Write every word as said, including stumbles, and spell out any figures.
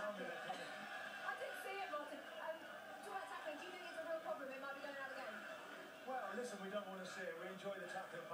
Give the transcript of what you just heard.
tell me that. I didn't see it, Martin. Um, talk about tackling. Do you think it's a real problem? It might be going out of the game. Well, listen, we don't want to see it. We enjoy the tackling.